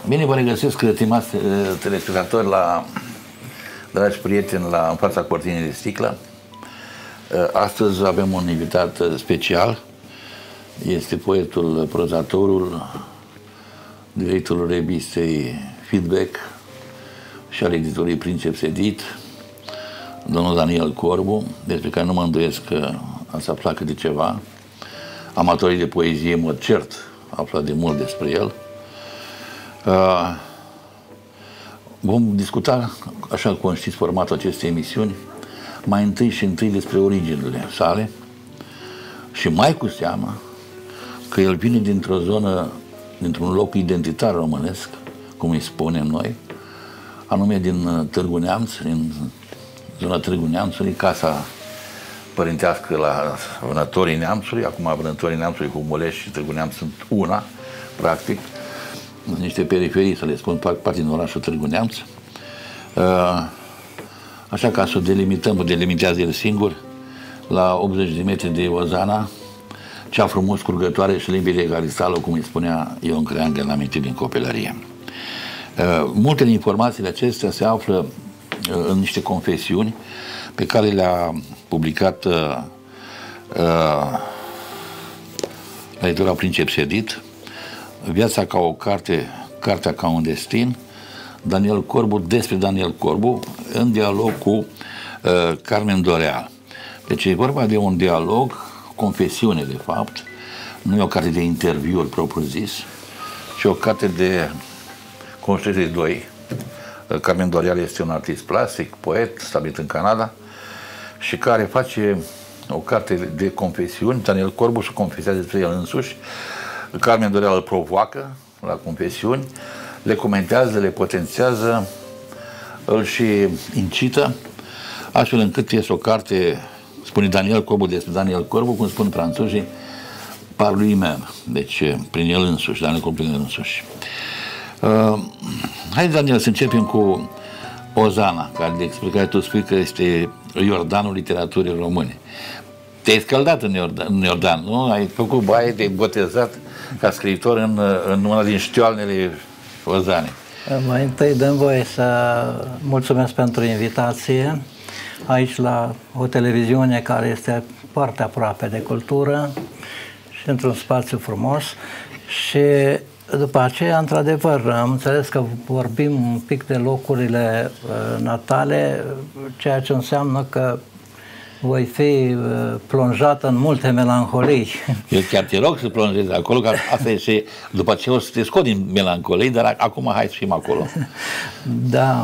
Bine vă regăsesc, stimați telespectatori, dragi prieteni, în fața cortinei de sticlă. Astăzi avem un invitat special. Este poetul, prozatorul, directorul revistei Feedback și al editoriei Princeps Edit, domnul Daniel Corbu, despre care nu mă îndoiesc că ați aflat câte ceva. Amatorii de poezie, mă cert, aflat de mult despre el. Vom discuta, așa cum știți, formatul acestei emisiuni, mai întâi și întâi despre originile sale și mai cu seamă că el vine dintr-o zonă, dintr-un loc identitar românesc, cum îi spunem noi, anume din Târgu Neamț, din zona Târgu Neamțului, casa părintească la Vânătorii Neamțului. Acum Vânătorii Neamțului cu Muleș și Târgu Neamț sunt una, practic. Sunt niște periferii, să le spun, parte din orașul Târgu Neamț. Așa ca să delimităm, delimitează el singur, la 80 de metri de Ozana, cea frumos curgătoare și limpede ca cristalul, cum îi spunea Ion Creangă în amintiri din copilărie. Multe din informațiile acestea se află în niște confesiuni pe care le-a publicat la editura Princeps Edit, Viața ca o carte, Cartea ca un destin, Daniel Corbu, despre Daniel Corbu, în dialog cu Carmen Doreal. Deci e vorba de un dialog, confesiune de fapt, nu e o carte de interviuri propriu-zis, ci o carte de construire de doi. Carmen Doreal este un artist plastic, poet, stabilit în Canada, și care face o carte de confesiuni. Daniel Corbu se confesează despre el însuși. Carmen Doreal îl provoacă la confesiuni, le comentează, le potențează, îl și incită, astfel încât este o carte, spune Daniel Corbu despre Daniel Corbu, cum spun franțuzii, par lui-même, deci prin el însuși, Daniel Corbu prin el însuși. Hai, Daniel, să începem cu Ozana, despre care tu spui că este Iordanul literaturii române. Te-ai scăldat în Iordan, nu? Ai făcut baie, te-ai botezat ca scriitor în una din știoalnele Ozanei. Mai întâi dăm voie să mulțumesc pentru invitație aici la o televiziune care este foarte aproape de cultură și într-un spațiu frumos. Și după aceea, într-adevăr, am înțeles că vorbim un pic de locurile natale, ceea ce înseamnă că voi fi plonjat în multe melancolii. Eu chiar te rog să plonjezi acolo, că asta este, după ce o să te scot din melancolii, dar acum hai să fim acolo. Da.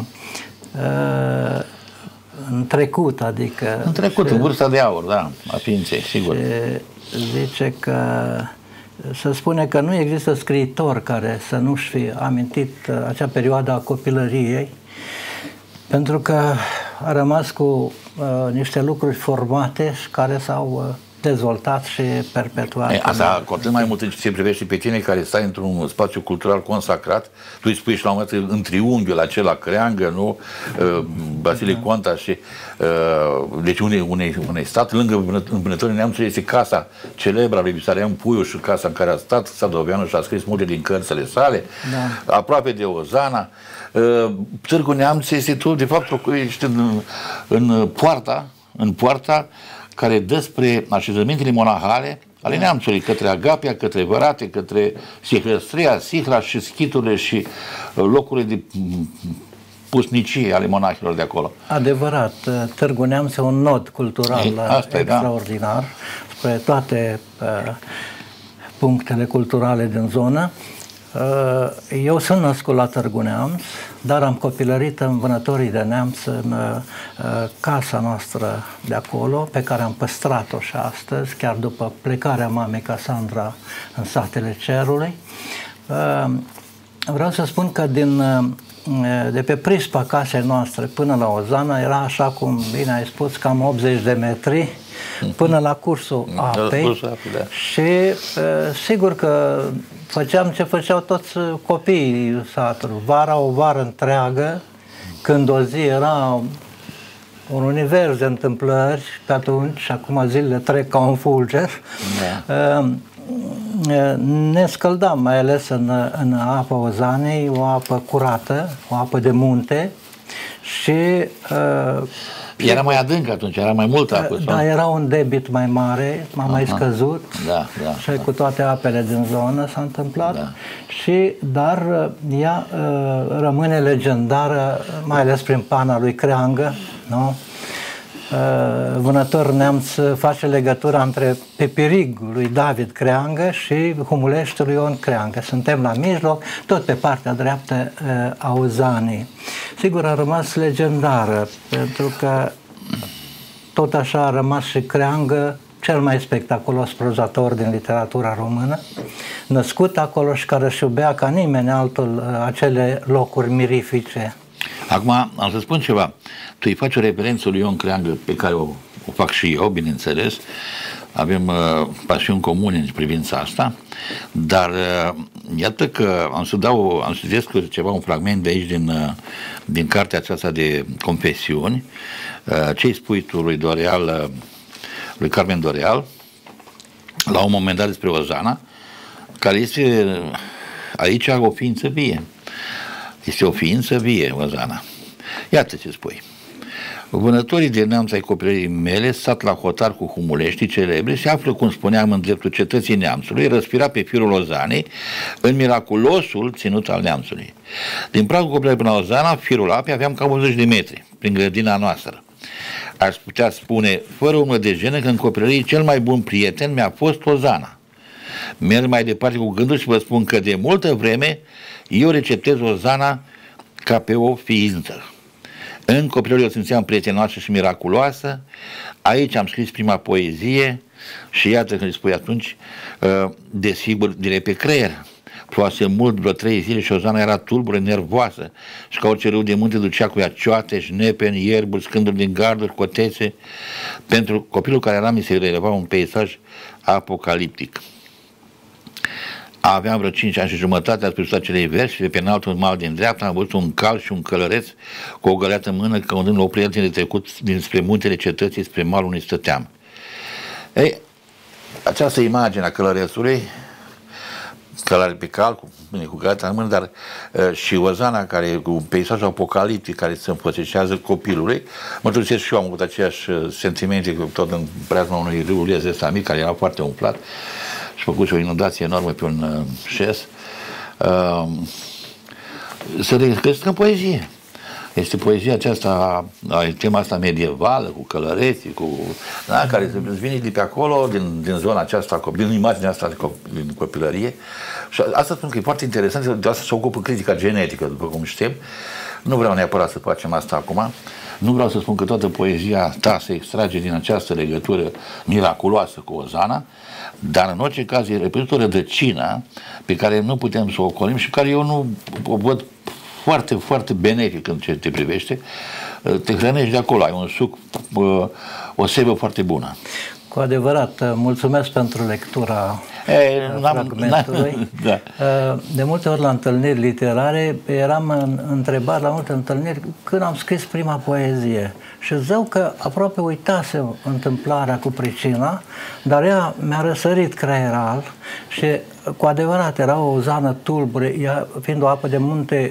În trecut, adică... În trecut, în vârsta de aur, da, a ființei, sigur. Zice că se spune că nu există scriitor care să nu-și fi amintit acea perioadă a copilăriei, pentru că a rămas cu niște lucruri formate și care s-au dezvoltat și perpetuat. Asta cu atât mai mult în ce se privește pe tine, care stai într-un spațiu cultural consacrat. Tu îi spui și la un moment dat în triunghiul acela Creangă, nu? Vasile Conta și deci unei stat lângă Vânătorii Neamțului este casa celebră a lui Visarion Puiu și casa în care a stat Sadoveanu și a scris multe din cărțile sale, da. Aproape de Ozana. Târgu Neamț este tu, de fapt, ești în poarta care dă spre așezămintele monahale ale Neamțului, către Agapia, către Vărate, către Sihrăstria, Sihra și schiturile și locurile de pusnicie ale monahilor de acolo. Adevărat, Târgu Neamț este un nod cultural extraordinar, da, spre toate punctele culturale din zonă. Eu sunt născut la Târgu Neamț, dar am copilărit în Vânătorii de Neamț, în casa noastră de acolo, pe care am păstrat-o și astăzi, chiar după plecarea mamei Casandra în satele Cerului. Vreau să spun că de pe prispa casei noastre până la Ozana era, așa cum bine ai spus, cam 80 de metri până la cursul apei. Și sigur că făceam ce făceau toți copiii satului. Vara, o vară întreagă, când o zi era un univers de întâmplări pe atunci, și acum zilele trec ca un fulger. ne scăldam, mai ales în apa Ozanei, o apă curată, o apă de munte și... Era mai adânc atunci, era mai multă apă. Da, era un debit mai mare, mai scăzut, și cu toate apele din zonă s-a întâmplat, dar ea rămâne legendară, mai ales prin pana lui Creangă, nu? Vânător neamț face legătura între Pepirig lui David Creangă și Humuleștiul lui Ion Creangă. Suntem la mijloc, tot pe partea dreaptă a Ozanei. Sigur, a rămas legendară, pentru că tot așa a rămas și Creangă, cel mai spectaculos prozator din literatura română, născut acolo și care își iubea ca nimeni altul acele locuri mirifice. Acum, am să spun ceva. Tu îi faci o referență lui Ion Creangă, pe care o fac și eu, bineînțeles. Avem pasiuni comune în privința asta, dar iată că am să citesc ceva, un fragment de aici din cartea aceasta de confesiuni. Ce-i spui tu lui Doreal, lui Carmen Doreal, la un moment dat despre Ozana, care este aici o ființă vie. Este o ființă vie, Ozana. Iată ce spui. Vânătorii de neamț ai copilării mele, sat la hotar cu humuleștii celebri, se află, cum spuneam, în dreptul cetății neamțului, răspira pe firul Ozanei, în miraculosul ținut al neamțului. Din pragul copilării până la Ozana, firul apei aveam cam 80 de metri, prin grădina noastră. Aș putea spune, fără urmă de jenă, că în copilărie cel mai bun prieten mi-a fost Ozana. Merg mai departe cu gândul și vă spun că de multă vreme eu receptez Ozana ca pe o ființă. În copilărie o simțeam prietenoasă și miraculoasă. Aici am scris prima poezie și iată când îi spui atunci, desigur, direct pe creier. Ploase mult, vreo 3 zile și Ozana era tulbură, nervoasă și ca orice râu de munte ducea cu ea cioate, șnepeni, ierburi, scânduri din garduri, cotețe. Pentru copilul care era, mi se releva un peisaj apocaliptic. Aveam vreo 5 ani și jumătate, ați spus acelei versi, pe înaltul mal din dreapta am văzut un cal și un călăreț cu o găleată în mână, căutând o prietenie de trecut dinspre muntele cetății, spre malul unui stăteam. Ei, această imagine a călărețului, călare pe cal, cu găleata în mână, dar și Ozana, care cu peisajul apocaliptic care se înfățișează copilului, mă trăsesc și eu, am avut aceeași sentimente tot în preajma unui râu ăsta mic, care era foarte umflat, și făcut o inundație enormă pe un șes, să regăsesc în poezie. Este poezia aceasta, tema asta medievală, cu călăreții, da, care îți vine de pe acolo, din zona aceasta, din imaginea asta din copilărie. Și asta spun că e foarte interesant, de asta se ocupă critica genetică, după cum știm. Nu vreau neapărat să facem asta acum. Nu vreau să spun că toată poezia ta se extrage din această legătură miraculoasă cu Ozana, dar în orice caz reprezintă o rădăcină pe care nu putem să o ocolim și care eu nu o văd foarte, foarte benefic în ce te privește. Te hrănești de acolo, ai un suc, o sebă foarte bună. Cu adevărat, mulțumesc pentru lectura fragmentului. Da. De multe ori la întâlniri literare eram întrebat la multe întâlniri când am scris prima poezie și zău că aproape uitasem întâmplarea cu pricina, dar ea mi-a răsărit creieral și cu adevărat era o Ozană tulbure, ea fiind o apă de munte,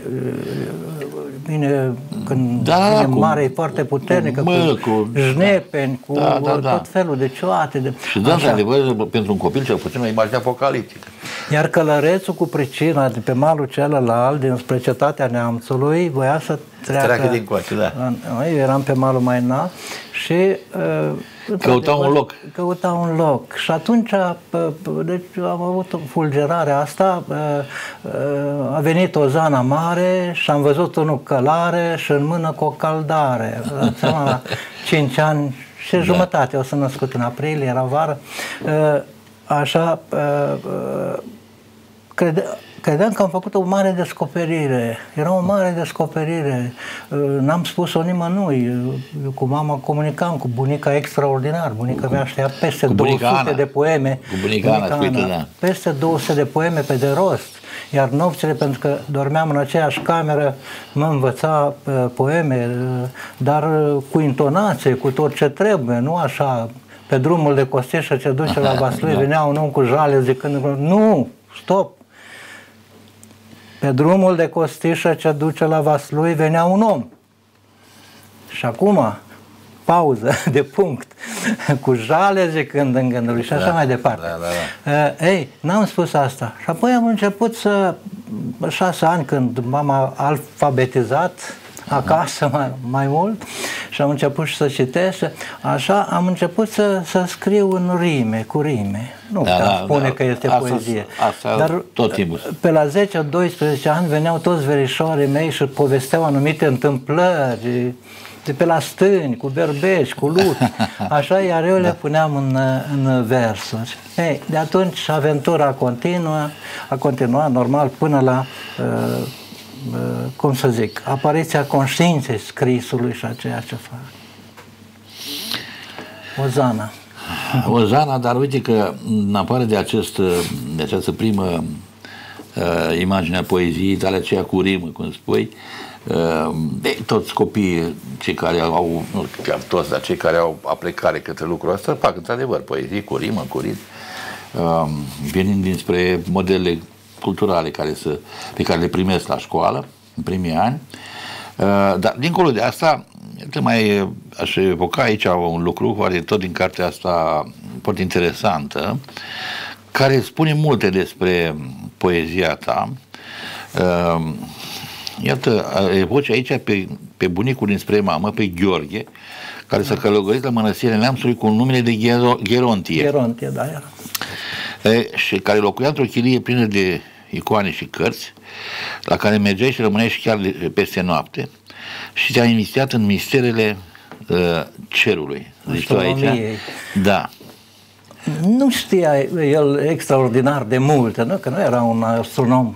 când vine mare, e foarte puternică, cu jnepeni, cu tot felul de cioate. Și da, într-adevăr, pentru un copil cel puțin o imagine apocaliptică. Iar călărețul cu pricina de pe malul celălalt, dinspre cetatea neamțului, voia să treacă din coace, da. Eu eram pe malul mai înalt și căuta un loc. Căuta un loc. Și atunci deci am avut fulgerarea asta, a venit Ozana mare și am văzut unul călare și în mână cu o caldare. La 5 ani și jumătate, eu sunt născut în aprilie, era vară. Așa, credeam că am făcut o mare descoperire. Era o mare descoperire. N-am spus-o nimănui. Eu cu mama comunicam, cu bunica extraordinar. Bunica mea știa peste 200 de poeme. Cu bunica Ana, peste 200 de poeme pe de rost. Iar nopțile, pentru că dormeam în aceeași cameră, mă învăța poeme, dar cu intonație, cu tot ce trebuie, nu așa pe drumul de Costișă ce duce la Vaslui, venea un om cu jale zicând, nu, stop! Pe drumul de Costișă ce duce la Vaslui venea un om. Și acum, pauză de punct, cu jale zicând în gândul și așa mai departe. Ei, n-am spus asta. Și apoi am început 6 ani, când m-am alfabetizat acasă mai mult și am început și să citesc, așa am început să scriu în rime, cu rime. Nu spune că este poezie. Dar tot timpul. Pe la 10-12 ani veneau toți verișorii mei și povesteau anumite întâmplări de pe la stâni, cu berbeci, cu lupi, așa, iar eu le puneam în versuri. Ei, de atunci aventura a continuat normal până la cum să zic, apariția conștiinței scrisului și a ceea ce fac. Ozana. Ozana, dar uite că în afară de această primă imagine a poeziei tale, aceea cu rimă, cum spui, toți copiii, cei care au, nu chiar toți, dar cei care au aplecare către lucrul ăsta, fac într-adevăr poezie cu rimă, cu ritm, venind dinspre modele culturale pe care le primesc la școală în primii ani. Dar dincolo de asta, mai aș evoca aici un lucru care tot din cartea asta foarte interesantă, care spune multe despre poezia ta. Iată, evoci aici pe bunicul dinspre mamă, pe Gheorghe, care s-a călătorit la Mănăstirea Neamțului cu numele de Gherontie. Gherontie, da, era. Și care locuia într-o chilie plină de icoane și cărți, la care mergeai și rămâneai și chiar peste noapte, și te-a inițiat în misterele cerului. Zici tu aici? Da. Nu știa el extraordinar de multe, nu? Că nu era un astronom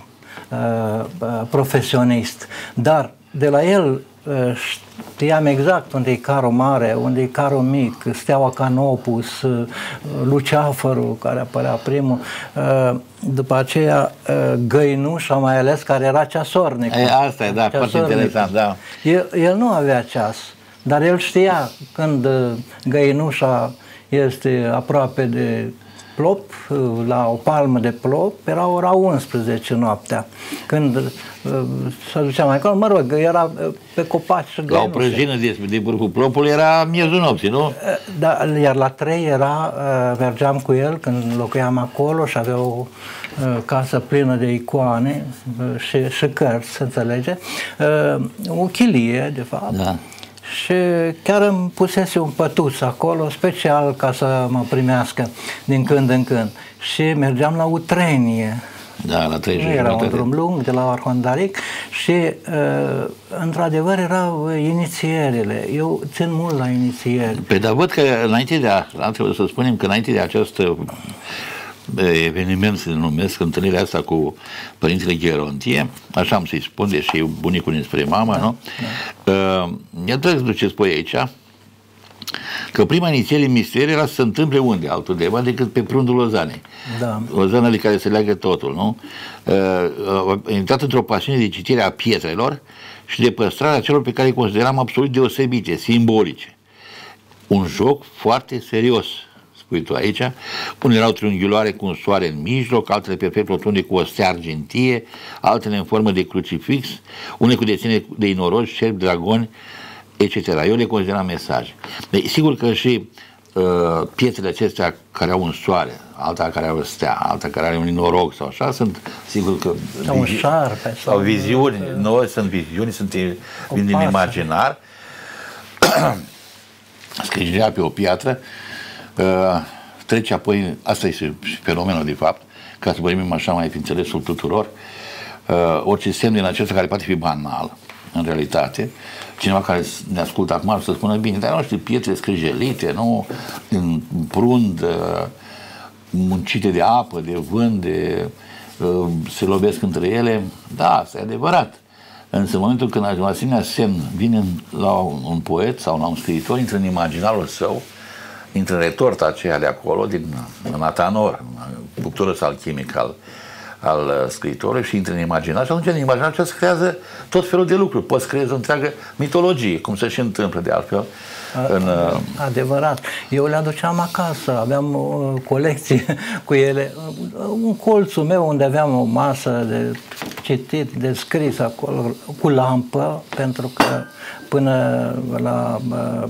profesionist, dar de la el știam exact unde e carul mare, unde e carul mic, steaua Canopus, luceafărul care apărea primul, după aceea găinușa, mai ales, care era ceasornic. Asta e, da, foarte interesant, da. El nu avea ceas, dar el știa când găinușa este aproape de plop, la o palmă de plop, era ora 11 noaptea. Când se ducea mai acolo, mă rog, era pe copaci și la o prăjină de vârful plopului era miezul nopții, nu? Da, iar la 3 mergeam cu el când locuiam acolo și avea o casă plină de icoane și cărți, se înțelege, o chilie, de fapt. Da. Și chiar îmi pusese un pătuț acolo, special ca să mă primească din când în când. Și mergeam la Utrenie. Da, la 30. Nu era un drum lung de la Arhondaric și într-adevăr erau inițierile. Eu țin mult la inițieri. Păi, dar văd că înainte de trebuie să spunem că înainte de acest eveniment, se numesc, întâlnirea asta cu părintele Gherontie, așa am să-i spun, deși e bunicul dinspre mama, da, nu? Da. Iată că ce spui aici, că prima inițiere în mister era să se întâmple unde, altundeva, decât pe prundul Ozanei. Da. Ozana de care se leagă totul, nu? A intrat într-o pasiune de citire a pietrelor și de păstrarea celor pe care îi consideram absolut deosebite, simbolice. Un joc foarte serios, spui tu aici. Unele erau triunghiuloare cu un soare în mijloc, altele perfect rotunde cu o stea argintie, altele în formă de crucifix, unele cu desenii de inoroși, cerbi, dragoni, etc. Eu le consideram mesaje. Sigur că și pietrele acestea care au un soare, alta care au o stea, alta care are un inoroc sau așa, sunt sigur că sau un șarpe sau viziuni, noi sunt viziuni, vin din imaginar. Scrijinea pe o piatră, trece apoi, asta este fenomenul de fapt, ca să vorbim așa mai pe înțelesul tuturor, orice semn din acesta care poate fi banal, în realitate, cineva care ne ascultă acum să spună, bine, dar nu știu, pietre scrijelite, nu, în prund, muncite de apă, de vânt, se lovesc între ele, da, asta e adevărat. Însă în momentul când un asemenea semn vine la un poet sau la un scriitor, intră în imaginarul său, intră în retorta aceea de acolo, din Natanor, cuptorul alchimic al scriitorului și intri în imaginație. Și atunci în imaginație se creează tot felul de lucruri. Poți creezi o întreagă mitologie, cum se și întâmplă de altfel. Adevărat. Eu le aduceam acasă, aveam o colecție cu ele. Un colțul meu unde aveam o masă de citit, de scris acolo, cu lampă, pentru că până la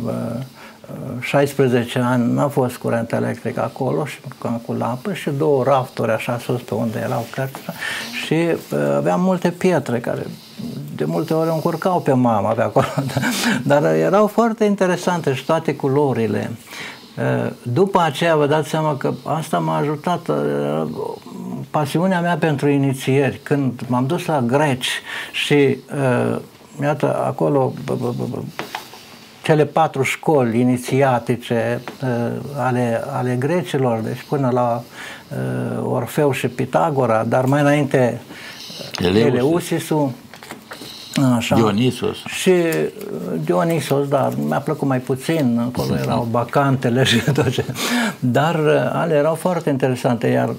16 ani n-a fost curent electric acolo și cu lampă și 2 rafturi așa sus pe unde erau cărți și aveam multe pietre care de multe ori încurcau pe mama pe acolo, dar erau foarte interesante și toate culorile. După aceea vă dați seama că asta m-a ajutat, pasiunea mea pentru inițieri, când m-am dus la greci și iată acolo cele 4 școli inițiatice ale grecilor, deci până la Orfeu și Pitagora, dar mai înainte Eleusisul, așa. Dionisos. Și Dionisos, dar mi-a plăcut mai puțin, acolo erau bacantele și tot ce. Dar ale erau foarte interesante, iar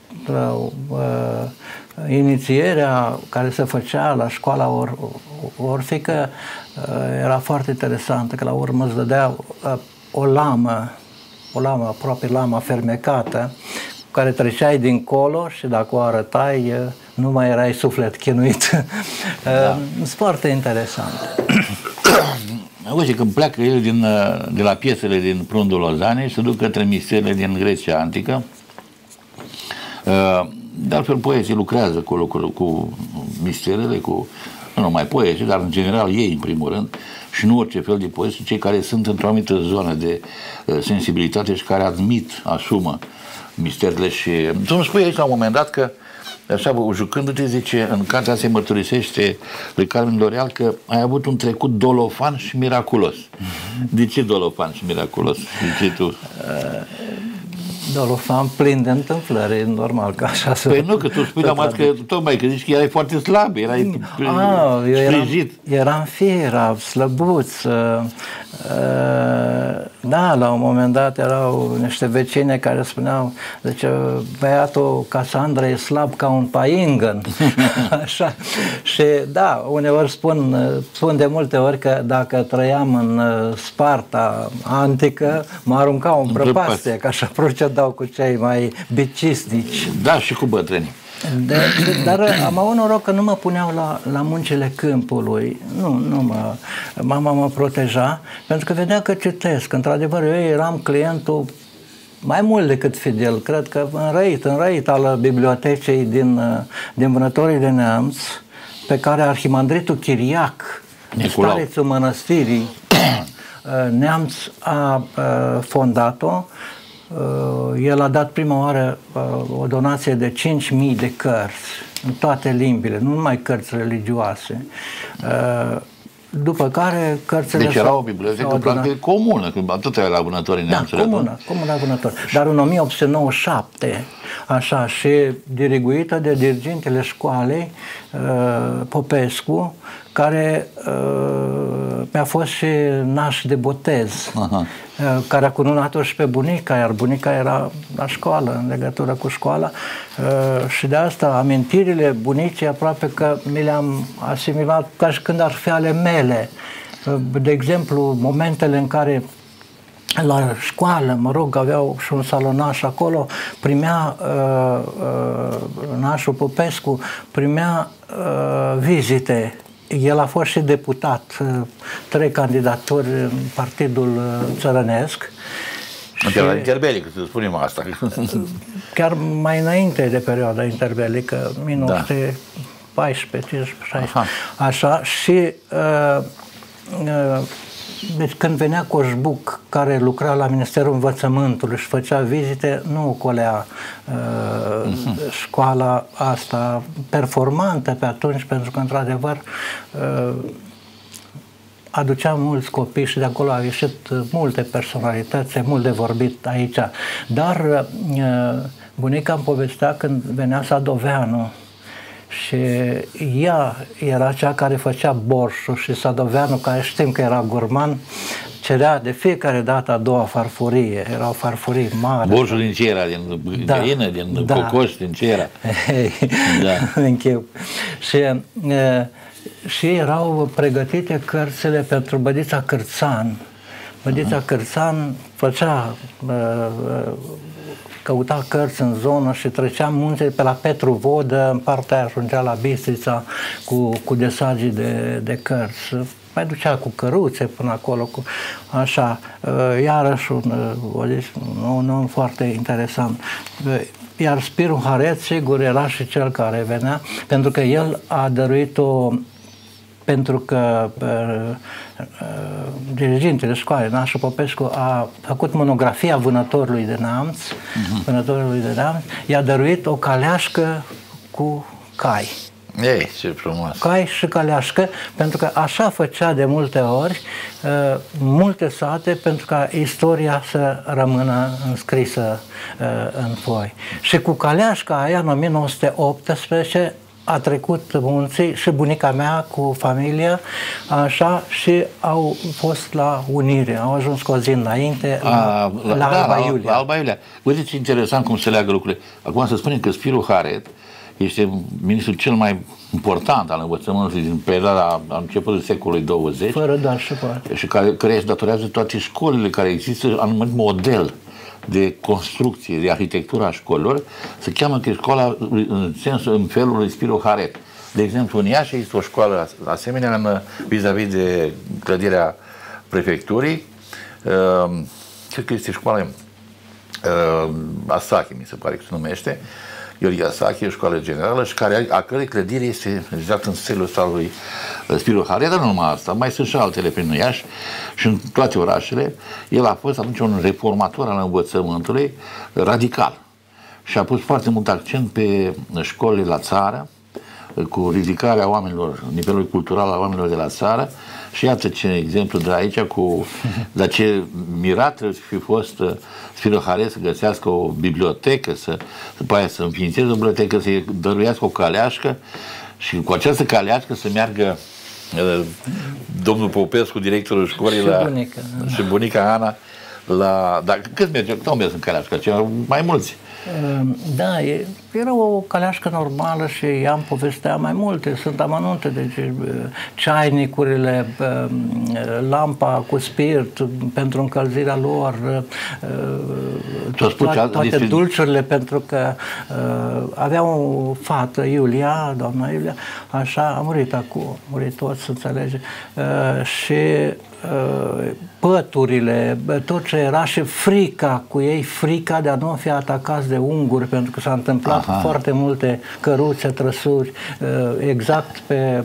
inițierea care se făcea la școala orfică era foarte interesantă, că la urmă îți dădea o lamă aproape lama fermecată, cu care treceai dincolo și dacă o arătai, nu mai erai suflet chinuit. Sunt foarte interesant. Uite, când pleacă el de la piesele din Prundul Lozanei, se duc către misterele din Grecia Antică. De altfel, poeții lucrează cu misterele, nu numai poeții, dar în general ei, în primul rând, și nu orice fel de poeți, cei care sunt într-o anumită zonă de sensibilitate și care asumă misterile. Și tu îmi spui aici la un moment dat că, așa, jucându-te, zice, în cartea se mărturisește lui Carmen L'Oreal că ai avut un trecut dolofan și miraculos. De ce dolofan și miraculos? Zice tu? Dolofan plin de întâmplări, normal că așa se... Păi nu, că tu spui la masă că tocmai că zici că erai foarte slab, erai sprijit. Eram fier, slăbuț. Da, la un moment dat erau niște vecine care spuneau, zice, băiatul Casandra e slab ca un paingăn. Așa. Și da, uneori spun de multe ori că dacă trăiam în Sparta antică, mă aruncau în prăpastie, că așa procedau cu cei mai bicisnici. Da, și cu bătrânii. Dar am avut noroc că nu mă puneau la muncile câmpului. Mama mă proteja, pentru că vedea că citesc. Într-adevăr, eu eram clientul mai mult decât fidel. Cred că înrăit al bibliotecei din Vânătorii de Neamț, pe care arhimandritul Chiriac, starețul mănăstirii Neamț, a fondat-o. El a dat prima oară o donație de 5.000 de cărți în toate limbile, nu numai cărți religioase. După care cărțile... Deci era o bibliotecă practic comună, când atât era la Vânătorii Neamț. Da, comună la Vânători. Dar în 1897, așa, și diriguită de dirigintele școalei, Popescu, care mi-a fost și naș de botez, care a cununat-o și pe bunica, iar bunica era la școală, în legătură cu școala, și de asta amintirile bunicii aproape că mi le-am asimilat ca și când ar fi ale mele. De exemplu, momentele în care la școală, mă rog, aveau și un salonaș acolo, primea nașul Popescu, primea vizite. El a fost și deputat, 3 candidaturi în Partidul Țărănesc. Era interbelică, să spunem asta. Chiar mai înainte de perioada interbelică, 1914, 15, 16, așa, și deci când venea Coșbuc, care lucra la Ministerul Învățământului și făcea vizite, nu ocolea școala asta performantă pe atunci, pentru că, într-adevăr, aducea mulți copii și de acolo au ieșit multe personalități, mult de vorbit aici. Dar bunica îmi povestea când venea Sadoveanu și ea era cea care făcea borșul și Sadoveanu, care știm că era gurman, cerea de fiecare dată a doua farfurie. Erau farfurii mari. Borșul din ce era? Din găină, din cocoș, din ce era? Da. În chip. Și erau pregătite cărțile pentru Bădița Cârțan. Bădița Cârțan căuta cărți în zonă și trecea munțile pe la Petru Vodă, în partea aia ajungea la Bistrița cu desagii de cărți. Mai ducea cu căruțe până acolo, așa, iarăși un om foarte interesant. Iar Spiru Haret, sigur, era și cel care venea, pentru că el a dăruit-o, pentru că dirigintele școalei, Nașu Popescu, a făcut monografia Vânătorului de Neamț, Vânătorului de Neamț, i-a dăruit o caleașcă cu cai. Ei, ce frumos! Cai și caleașcă, pentru că așa făcea de multe ori multe sate, pentru ca istoria să rămână înscrisă în foi. Și cu caleașca aia, în 1918, a trecut munții și bunica mea cu familia, așa, și au fost la unire, au ajuns cu o zi înainte la Alba Iulia. La Alba Iulia. Uite ce interesant cum se leagă lucrurile. Acum să spunem că Spiru Haret este ministrul cel mai important al învățământului din perioada a începutului secolului 20. Fără doar și poate. Și care își datorează toate școlile care există anumit model de construcție, de arhitectură a școlilor, se cheamă că școala în felul lui Spiru Haret. De exemplu, în Iași este o școală asemenea vis-a-vis de clădirea prefecturii. Cred că este școala Asachi, mi se pare că se numește. Iori Asachi, o școală generală, și a cărei clădire este exact în stilul ăsta lui Spiru Haret, dar nu numai asta, mai sunt și altele prin Iași și în toate orașele. El a fost atunci un reformator al învățământului radical și a pus foarte mult accent pe școlile la țară, cu ridicarea oamenilor, nivelului cultural al oamenilor de la țară. Și iată ce exemplu de aici, dar ce mirat trebuie să fi fost Spiru Haret să găsească o bibliotecă, după aia să înființeze o bibliotecă, să-i dăruiască o caleașcă și cu această caleașcă să meargă domnul Popescu, directorul școlii, și bunica Ana, dar cât merge? Cât au mers în caleașcă? Mai mulți. Da, era o caleașcă normală și i-am povestea mai multe, sunt amănunte, deci ceainicurile, lampa cu spirit pentru încălzirea lor, toate dulciurile, pentru că avea o fată, Iulia, doamna Iulia, așa, a murit acum, a murit toți, înțelege, și păturile, tot ce era și frica cu ei, frica de a nu fi atacați de unguri, pentru că s-a întâmplat foarte multe căruțe, trăsuri, exact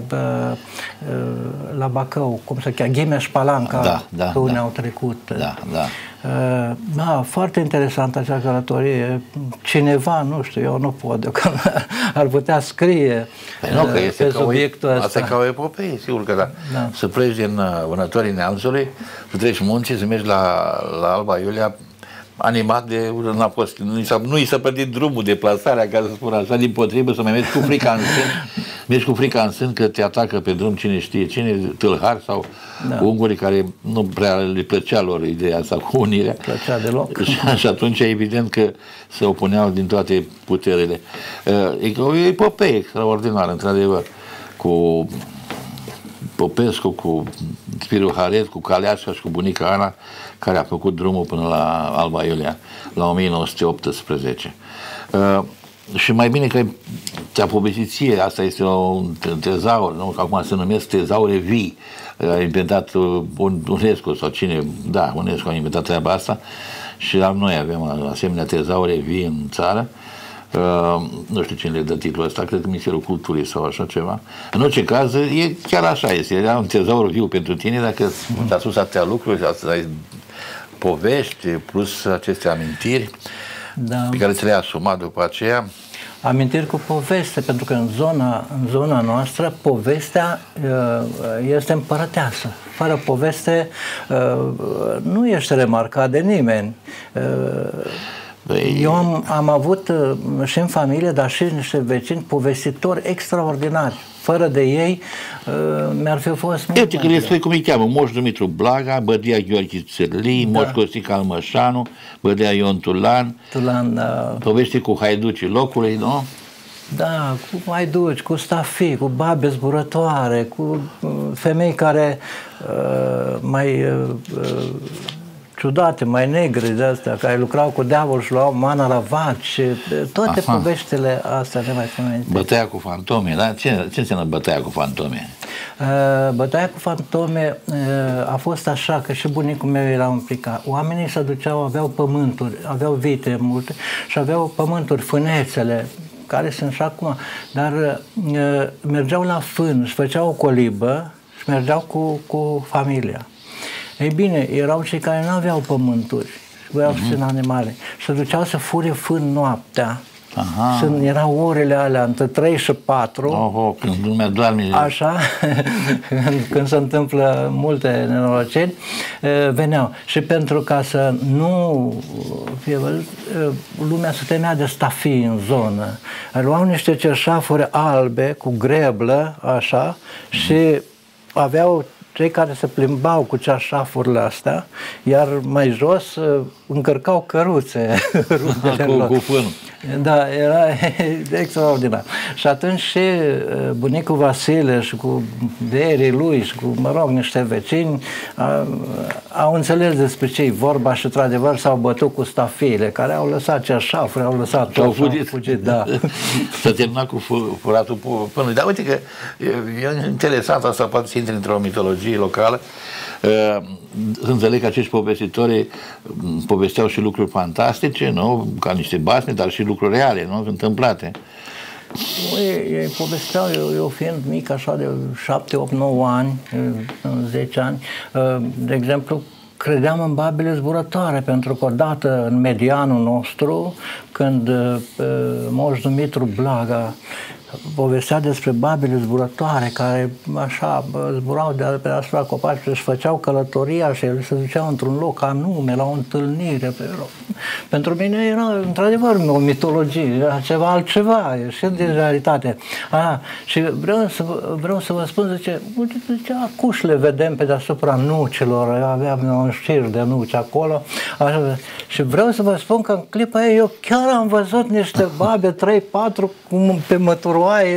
la Bacău, cum se cheamă, Ghimeș Palanca, pe unde au trecut. Da, foarte interesant acea călătorie. Cineva, nu știu, eu nu pot deocamdată, ar putea scrie pe subiectul ăsta. Asta e ca o epopee, sigur că da. Să pleci din Vânătorii Neamțului, să treci munții, să mergi la Alba Iulia, animat de nu i s-a pierdut drumul, deplasarea, ca să spun așa, dimpotrivă, să mai mergi cu frica în sân. Mergi cu frica în sân că te atacă pe drum cine știe cine, tâlhari sau ungurii care nu prea le plăcea lor ideea asta cu unirea. Plăcea deloc. Și atunci e evident că se opuneau din toate puterile. E o epopee extraordinară, într-adevăr, cu Popescu, cu Spiru Haret, cu caleașca și cu bunica Ana, care a făcut drumul până la Alba Iulia, la 1918. Și mai bine că ți-a povestit ție, asta este un tezaur, nu? Acum se numesc tezaure vii, a inventat UNESCO sau cine, UNESCO a inventat treaba asta și noi avem asemenea tezaure vii în țară. Nu știu cine le dă titlul ăsta, cred că Ministerul Culturii sau așa ceva. În orice caz, e chiar așa este, era un tezaur viu pentru tine, dacă ți-a spus atâtea lucruri, ai povești, plus aceste amintiri pe care ți le-ai asumat după aceea. Amintiri cu poveste, pentru că în zona noastră povestea este împărăteasă. Fără poveste nu ești remarcat de nimeni. Eu am avut și în familie, dar și niște vecini povestitori extraordinari. Fără de ei mi-ar fi fost mult. Uite că le spui cum îi cheamă: Moș Dumitru Blaga, Bădea Gheorghe Țârlii, Moș Costică Almășanu, Bădea Ion Tulan, Da. Povesti cu haiducii locului, nu? Da, cu haiduci, cu stafii, cu babe zburătoare, cu femei care mai ciudate, mai negre de astea, care lucrau cu diavol și luau mana la vaci, toate poveștile astea nemaipomenite. Bătaia cu fantome, da? Ce înseamnă bătaia cu fantome? Bătaia cu fantome a fost așa, că și bunicul meu era implicat. Oamenii se duceau, aveau pământuri, aveau vite multe și aveau pământuri, fânețele, care sunt și acum, dar mergeau la fân, își făceau o colibă și mergeau cu familia. Ei bine, erau cei care nu aveau pământuri și voiau să țină animale și se duceau să fure fân noaptea. Erau orele alea între 3 și 4. Când lumea doarme. Așa, când se întâmplă multe nenoroceri, veneau. Și pentru ca să nu fie văzut, lumea se temea de stafii în zonă. Luau niște cerșafuri albe cu greblă, așa, și aveau cei care se plimbau cu ceașafurile astea, iar mai jos încărcau căruțe. Cu fân. Da, era extraordinar. Și atunci și bunicul Vasile și cu verii lui și cu, mă rog, niște vecini au înțeles despre ce-i vorba și, într-adevăr, s-au bătut cu stafiile, care au lăsat ceașafuri, au lăsat tot, au fugit, da. S-a terminat cu furatul pânului. Dar uite că e interesant, asta poate să intre într-o mitologie locală. Înțeleg că acești povestitori povesteau și lucruri fantastice, nu? Ca niște basme, dar și lucruri reale, nu? Întâmplate. Ei povesteau, eu fiind mic, așa de 7, 8, 9 ani, 10 ani, de exemplu, credeam în babele zburătoare, pentru că odată în medianul nostru, când Moș Dumitru Blaga povestea despre babele zburătoare care așa zburau de pe deasupra copacilor și făceau călătoria și se duceau într-un loc anume, la o întâlnire. Pentru mine era într-adevăr o mitologie, era ceva altceva, și din realitate. Și vreau să vă spun, zice, acuși le vedem pe deasupra nucilor, aveam un șir de nuci acolo, așa, și vreau să vă spun că în clipa aia eu chiar am văzut niște babe 3-4 cum pe măturoaie,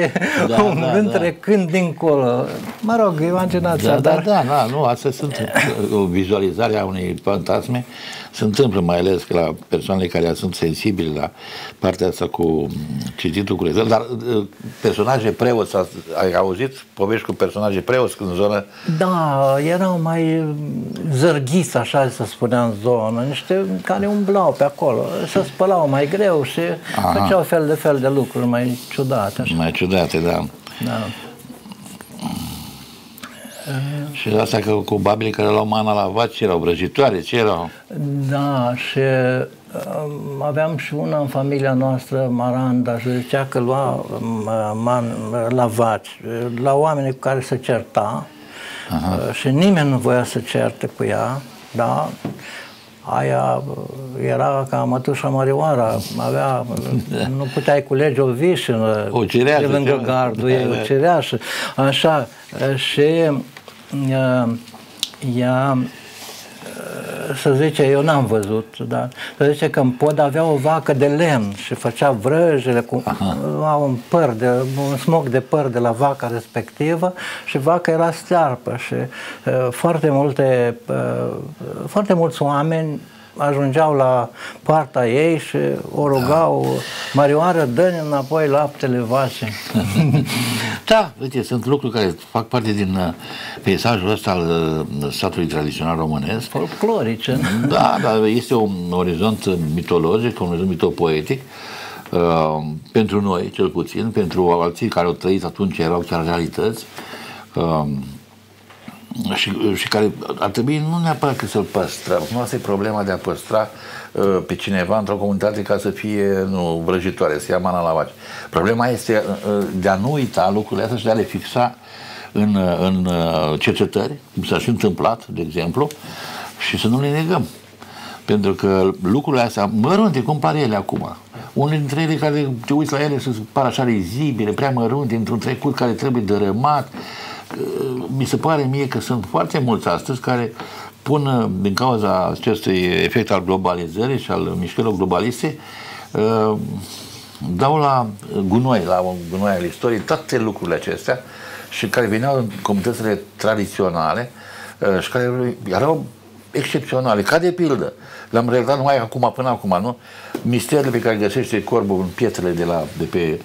trecând dincolo. Mă rog, imaginația. Nu, astea sunt o vizualizare a unei fantasme. Se întâmplă mai ales că la persoanele care sunt sensibile la partea asta cu cititul cu dar personaje preoți, ai auzit povești cu personaje preoți în zonă? Da, erau mai zărghiți, așa să spunea, în zonă, niște care umblau pe acolo, se spălau mai greu și făceau fel de lucruri mai ciudate. Așa. Mai ciudate, da. Și asta că cu babele care luau mana la vaci, erau vrăjitoare, ce erau? Da, și aveam și una în familia noastră, Maranda, și zicea că lua la vaci, la oameni cu care se certa, și nimeni nu voia să certe cu ea, da? Aia era ca mătușa Mărioara, nu puteai culege o vișină de lângă gardul ei, o cireașă, așa, și ea, să zice, eu n-am văzut, dar să zice că în pod avea o vacă de lemn și făcea vrăjele cu un smoc de păr de la vaca respectivă și vaca era stearpă și foarte mulți oameni ajungeau la poarta ei și o rugau, Mărioară, dă-ne înapoi laptele vacii. Da, uite, sunt lucruri care fac parte din peisajul ăsta al satului tradițional românesc. Folclorice. Da, dar este un orizont mitologic, un orizont mitopoetic, pentru noi, cel puțin, pentru alții care au trăit atunci, erau chiar realități, și care ar trebui nu neapărat că să-l păstrăm. Nu asta e problema de a păstra pe cineva într-o comunitate ca să fie vrăjitoare, să ia mana la vaci. Problema este de a nu uita lucrurile astea și de a le fixa în cercetări, cum s-a și întâmplat, de exemplu, și să nu le negăm. Pentru că lucrurile astea mărunte, cum par ele acum. Unele dintre ele care te uiți la ele și par așa rezibile, prea mărunte, într-un trecut care trebuie dărâmat. Mi se pare mie că sunt foarte mulți astăzi care pun, din cauza acestui efect al globalizării și al mișcărilor globaliste, dau la gunoi al istoriei toate lucrurile acestea și care veneau în comunitățile tradiționale și care erau excepționale, ca de pildă. L-am relatat numai acum, până acum, nu? Misterele pe care găsește corbul în pietrele de pe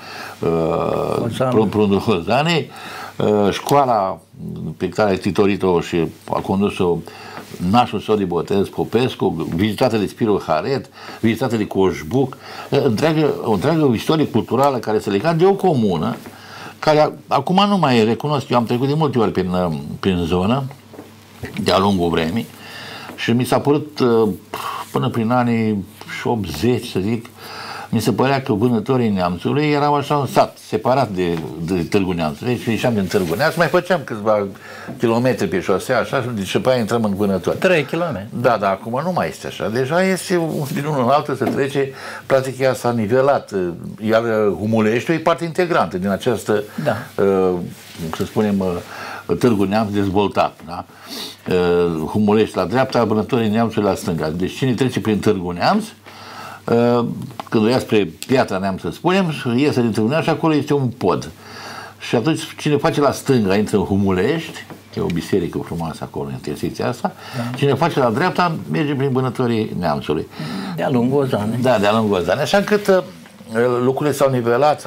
prundul Hozanei, școala pe care a titorit-o și a condus-o nașul său de botez, Popescu, vizitată de Spirul Haret, vizitată de Coșbuc, o întreagă istorie culturală care se lega de o comună, care acum nu mai recunosc. Eu am trecut de multe ori prin zonă, de-a lungul vremii, și mi s-a părut, până prin anii 80, să zic, mi se părea că vânătorii Neamțului erau așa un sat, separat de Târgu Neamțului. Deci ieșeam din Târgu Neamț, mai făceam câțiva kilometri pe șosea, așa, și după aia intrăm în vânători. 3 km. Da, dar acum nu mai este așa. Deja este din unul în altul să trece, practic ea s-a nivelat. Iar Humuleștiul e parte integrantă din această, să spunem, Târgu Neamț dezvoltat. Da? Humulești la dreapta, Vânătorii Neamțului la stânga. Deci cine trece prin Târgu Neamț, când o ia spre Piatra Neamț, să spunem, iese din Târgu Neamț și acolo este un pod. Și atunci cine face la stânga intră în Humulești, e o biserică frumoasă acolo în intersecția asta, cine face la dreapta merge prin Vânătorii Neamțului. De-a lungul Ozanei. Da, de-a lungul Ozanei. Așa încât lucrurile s-au nivelat,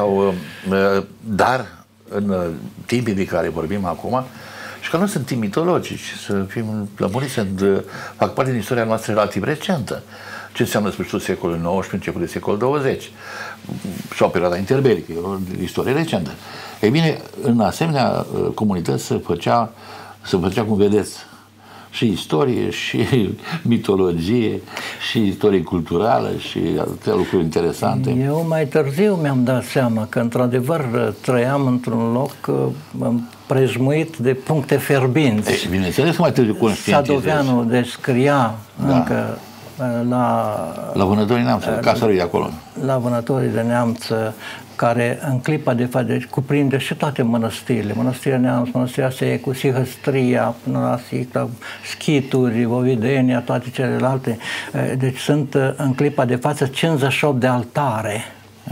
dar în timpii de care vorbim acum, și că nu sunt timp mitologici, să fim lămuriți, fac parte din istoria noastră relativ recentă. Ce înseamnă sfârșitul secolului XIX, începutul secolului XX sau perioada interbelică, e o istorie recentă. Ei bine, în asemenea comunități se făcea, cum vedeți, și istorie, și mitologie, și istorie culturală, și atâtea lucruri interesante. Eu mai târziu mi-am dat seama că, într-adevăr, trăiam într-un loc prejmuit de puncte fierbinți. Bineînțeles că mai târziu conștientizez. Sadoveanu descria încă la Vânătorii Neamț, casa lui de acolo. La Vânătorii de Neamț, care în clipa de față cuprinde și toate mănăstirile. Mănăstirea Neamț, Mănăstirea Secu, Sihăstria, până la Sicla, Schituri, Ovidenia, toate celelalte. Deci sunt în clipa de față 58 de altare.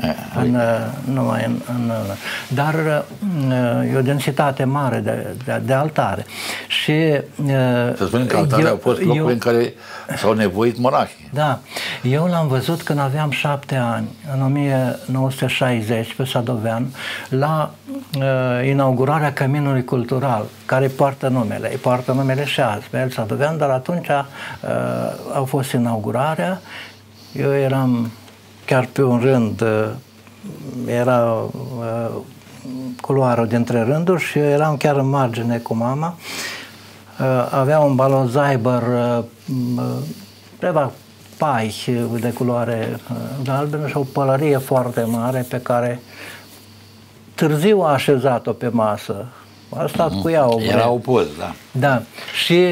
Dar e o densitate mare de altare. Și să spunem că altare au fost locuri în care s-au nevoit monahi. Da. Eu l-am văzut când aveam 7 ani, în 1960, pe Sadovean, la inaugurarea Căminului Cultural, care poartă numele și azi, pe el Sadovean, dar atunci a fost inaugurarea. Eu eram chiar pe un rând, era culoarul dintre rânduri și eu eram chiar în margine cu mama. Avea un balon Zyber, câteva pai de culoare galbenă și o pălărie foarte mare pe care târziu a așezat-o pe masă. A stat cu ea o vreme. Era o poză, da. Da. Și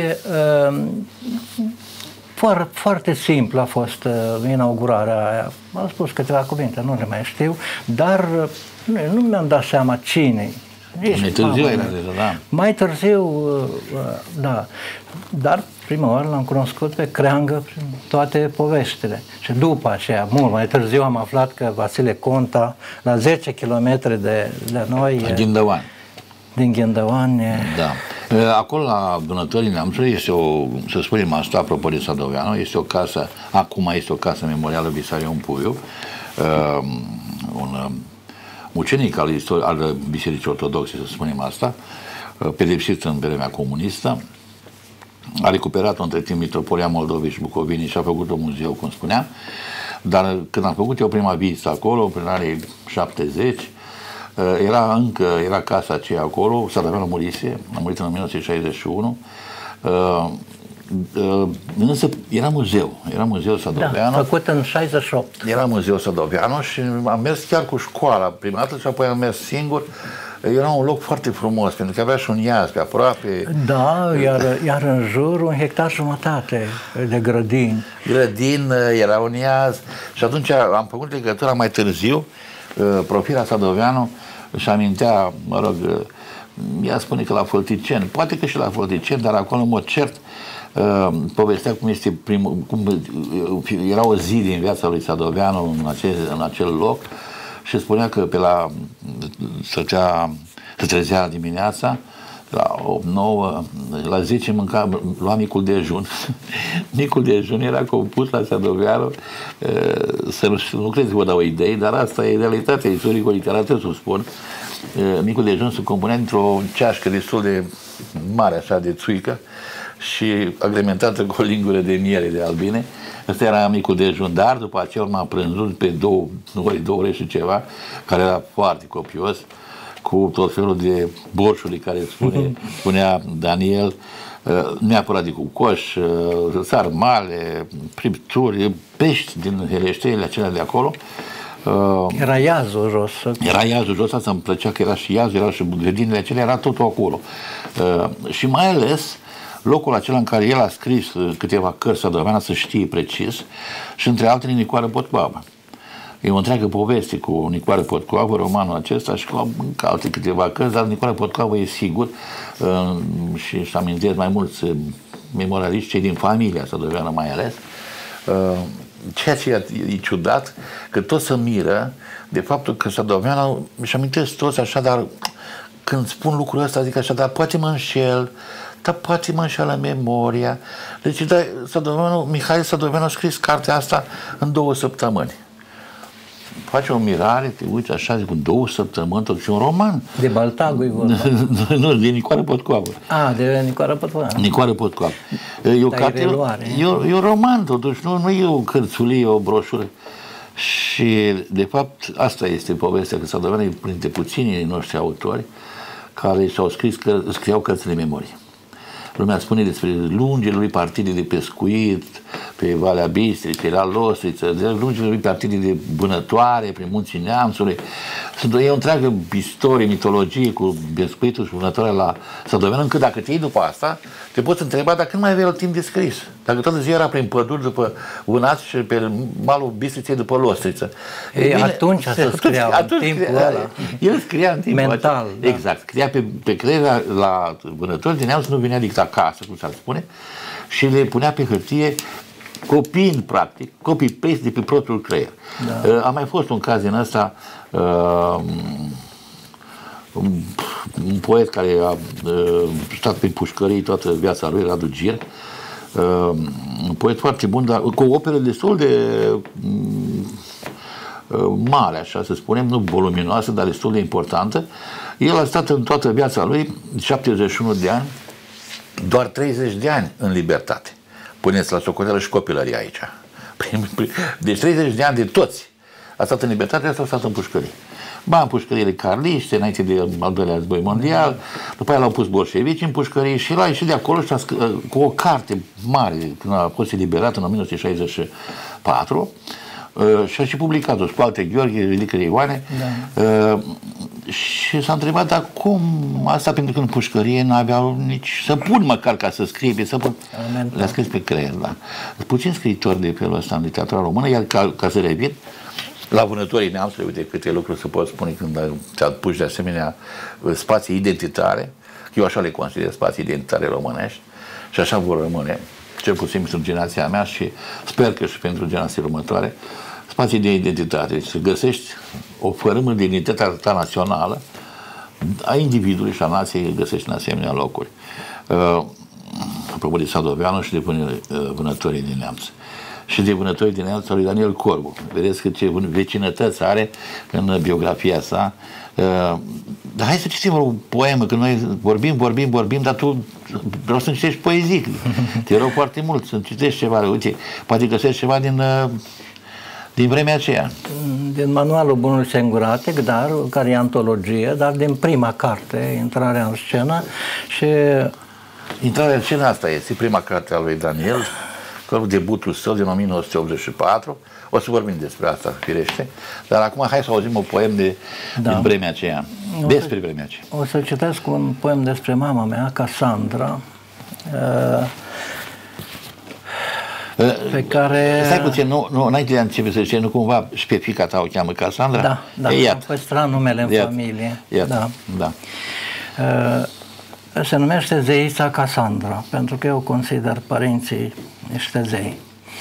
foarte simplu a fost inaugurarea aia. Am spus câteva cuvinte, nu le mai știu, dar nu mi-am dat seama cine. Mai târziu era deja, da. Mai târziu, da. Dar prima oară l-am cunoscut pe Creangă prin toate poveștile. Și după aceea, mult mai târziu, am aflat că Vasile Conta, la 10 km de noi, Ghindăuani. Din Ghindăuani. Da. Acolo, la Vânătorii Neamțului, este o, să spunem asta, apropo de Sadoveanu, este o casă, acum este o casă memorială Visarion Puiu, un mucenic al Bisericii Ortodoxe, să spunem asta, pedepsit în vremea comunistă, a recuperat-o între timp Mitropolia Moldovei și Bucovinii și a făcut un muzeu, cum spuneam, dar când am făcut eu prima vizită acolo, prin anii 70, era casa aceea acolo, Sadoveanu murise, a murit în 1961, însă era muzeu Sadoveanu. Da, făcut în 68. Era muzeu Sadoveanu și am mers chiar cu școala prima dată și apoi am mers singur Era un loc foarte frumos, pentru că avea și un iaz pe aproape. Da, iar în jur 1,5 hectare de grădini. Grădin, era un iaz și atunci am făcut legătura mai târziu. Profila Sadoveanu își amintea, mă rog, ea spune că la Fălticeni, poate că și la Fălticeni, dar acolo, în mod cert, povestea cum este cum era o zi din viața lui Sadoveanu în acel loc și spunea că pe la se trezea dimineața la 8-9, la 10 lua micul dejun. Micul dejun era compus la Sadoveanu, să nu crezi că vă dau idei, dar asta e realitatea istorico-literată, să spun. Micul dejun se compunea dintr-o ceașcă destul de mare, așa, de țuică și agrementată cu o lingură de miere de albine. Ăsta era micul dejun, dar după aceea urma prânzul pe 2 ore și ceva, care era foarte copios, cu tot felul de borșuri care spunea Daniel, neapărat de cucoș, sarmale, pripturi, pești din heleșteile acelea de acolo. Era iazul jos. Era iazul jos, asta îmi plăcea că era și iazul, era și grădinile acelea, era totul acolo. Și mai ales locul acela în care el a scris câteva cărți, Sadoveanu, să știe precis, și între altele Nicoară Potcoavă. E o întreagă poveste cu Nicoară Potcoavă, romanul acesta, și cu alte câteva cărți, dar Nicoară Potcoavă e sigur, și își amintesc mai mulți memorialiști, cei din familia Sadoveanu mai ales. Ceea ce e ciudat, că toți se miră de faptul că Sadoveanu, își amintesc toți așa, dar când spun lucrul ăsta, zic așa, dar poate mă înșel, dar poate mă înșeală memoria. Deci, da, Mihail Sadoveanu a scris cartea asta în 2 săptămâni. Face o mirare, te uiți așa, zic, în 2 săptămâni, tot și un roman. De Baltagul e vorba. Nu, de Nicoară Potcoavă. De Nicoară Potcoavă. Nicoară Potcoavă. E un roman, totuși, nu e o cărțulie, e o broșură. Și, de fapt, asta este povestea, că Sadoveanu e printre puținii noștri autori care și-au scris, scriau cărți de memorie. Lumea spune despre lungile lui partide de pescuit pe Valea Bistriței, pe la Lostriță, de lungile lui partide de vânătoare prin Munții Neamțului. E o întreagă istorie, mitologie cu pescuitul și vânătoarea la Sadoveanu, încât dacă te iei după asta, te poți întreba dacă nu mai avea timp de scris. Dacă toată ziua era prin păduri după vânați și pe malul Bistriței după Lostriță. Atunci se scria în timpul ăla. El scria în timpul mental. Da. Exact. Scria pe creier la vânători de neamț, nu venea decât acasă, cum s-ar spune, și le punea pe hârtie copiind, practic, copy-paste de pe propriul creier. Da. A mai fost un caz din ăsta, un poet care a stat prin pușcării toată viața lui, Radu Gir, un poet foarte bun, dar cu o operă destul de mare, așa să spunem, nu voluminoasă, dar destul de importantă. El a stat în toată viața lui, 71 de ani, doar 30 de ani în libertate. Puneți la socoteală și copilării aici. Deci 30 de ani de toți a stat în libertate, asta a stat în pușcării. Ba, în pușcăriile carliste, înainte de al doilea război mondial, după aia l-au pus bolșevici în pușcării și l-a ieșit de acolo și cu o carte mare, când a fost eliberat în 1964, și a și publicat-o, Scoalte Gheorghe, Relicările Ioane, și s-a întrebat, dar cum asta, pentru că în pușcărie nu aveau nici să pun măcar ca să scrie, le-a scris pe creier, da. Puțin scriitori de felul ăsta în literatura română, iar ca să revin, la vânătorii neamțului, uite câte lucruri se pot spune când te apuci de asemenea spații identitare, eu așa le consider spații identitare românești și așa vor rămâne, cel puțin pentru generația mea și sper că și pentru generația următoare, spații de identitate. Să găsești o fărâmă de identitatea ta națională a individului și a nației, găsești în asemenea locuri. Apropo de Sadoveanu și de vânătorii din neamț. Și de vânătorii din neamț lui Daniel Corbu. Vedeți că ce vecinătăți are în biografia sa. Dar hai să citim o poemă, că noi vorbim, dar tu vreau să citești poezii. Te rog foarte mult să citești ceva. Uite, poate găsești ceva din vremea aceea. Din manualul Bunului Singuratic, dar care e antologie, dar din prima carte, Intrarea în scenă. Și Intrarea în scenă, asta este prima carte a lui Daniel, debutul său din 1984, O să vorbim despre asta, firește. Dar acum hai să auzim un poem din vremea aceea. Despre vremea aceea. O să citesc un poem despre mama mea, Cassandra, pe care... Stai puțin, nu, înainte de a începe să zice, nu cumva și pe fiica ta o cheamă Cassandra? Da, am păstrat numele în familie. Da. Se numește zeița Cassandra, pentru că eu consider părinții niște zei.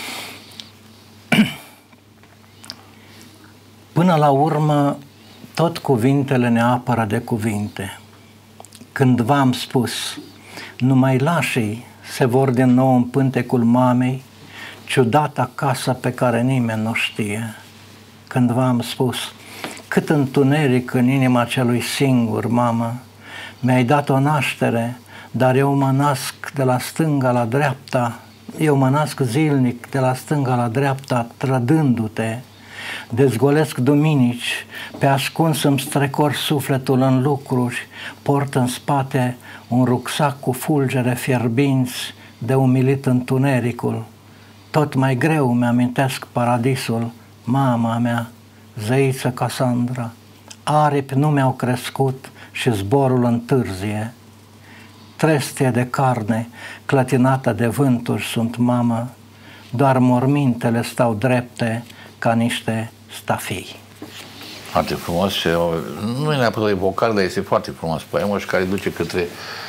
Până la urmă, tot cuvintele ne apără de cuvinte. Cândva am spus, numai lașii se vor din nou în pântecul mamei, ciudata casă pe care nimeni nu știe. Cândva am spus, cât întuneric în inima celui singur, mamă, mi-ai dat o naștere, dar eu mă nasc de la stânga la dreapta, eu mă nasc zilnic de la stânga la dreapta, trădându-te. Dezgolesc duminici, pe ascuns îmi strecor sufletul în lucruri, port în spate un rucsac cu fulgere fierbinți, de umilit întunericul. Tot mai greu mi-amintesc paradisul, mama mea, zeiță Cassandra. Aripi nu mi-au crescut și zborul întârzie. Trestie de carne, clătinată de vânturi sunt, mamă, doar mormintele stau drepte ca niște stafii. Foarte frumos și nu e neapărat evocat, dar este foarte frumos poemul și care duce către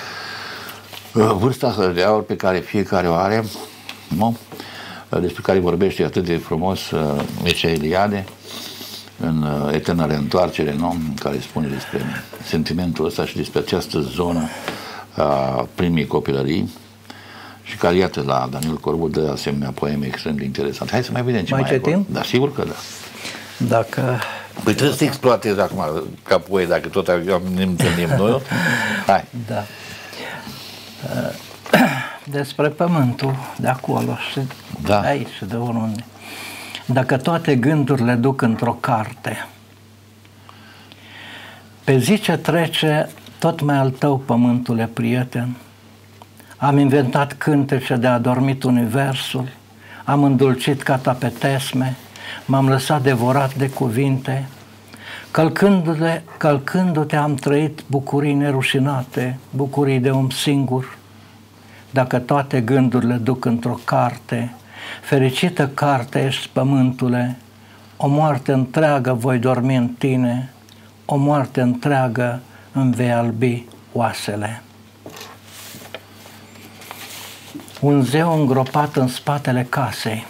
vârsta de aur pe care fiecare o are, nu? Despre care vorbește atât de frumos Mircea Eliade în Eterna Reîntoarcere, nu? În care spune despre sentimentul ăsta și despre această zonă a primii copilării și care, iată, la Daniel Corbu dă asemenea poeme extrem de interesante. Hai să mai vedem ce mai citim? Da, sigur că da. Dacă... Păi trebuie să te exploatezi acum ca poet, dacă tot ne întâlnim noi. Hai. Da. Despre pământul de acolo și aici și de oriunde. Dacă toate gândurile duc într-o carte, pe zi ce trece, tot mai al tău, pământule prieten, am inventat cântece de adormit universul, am îndulcit ca tapetesme, m-am lăsat devorat de cuvinte, călcându-te am trăit bucurii nerușinate, bucurii de om singur. Dacă toate gândurile duc într-o carte, fericită carte ești, pământule, o moarte întreagă voi dormi în tine, o moarte întreagă îmi vei albi oasele. Un zeu îngropat în spatele casei.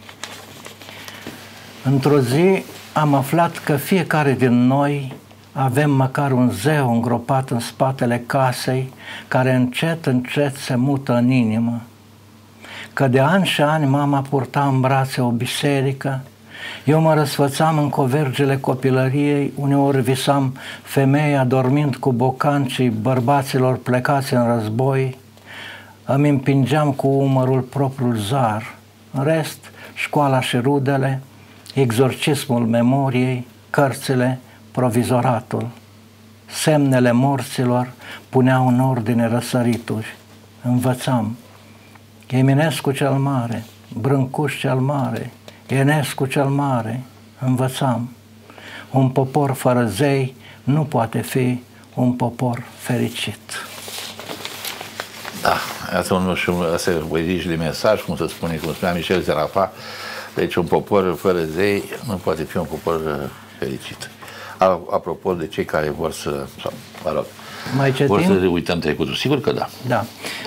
Într-o zi am aflat că fiecare din noi avem măcar un zeu îngropat în spatele casei, care încet, încet se mută în inimă. Că de ani și ani mama purta în brațe o biserică, eu mă răsfățam în covergele copilăriei, uneori visam femeia dormind cu bocancii bărbaților plecați în război, îmi împingeam cu umărul propriul zar. În rest, școala și rudele, exorcismul memoriei, cărțile, provizoratul. Semnele morților puneau în ordine răsărituri. Învățam. Eminescu cel mare, Brâncuș cel mare, Enescu cel mare. Învățam. Un popor fără zei nu poate fi un popor fericit. Da, asta e o zici de mesaj, cum se spune, cum spunea Michel Zerafa. Deci un popor fără zei nu poate fi un popor fericit. Apropo de cei care vor să, vor să uităm trecutul, sigur că da. Da.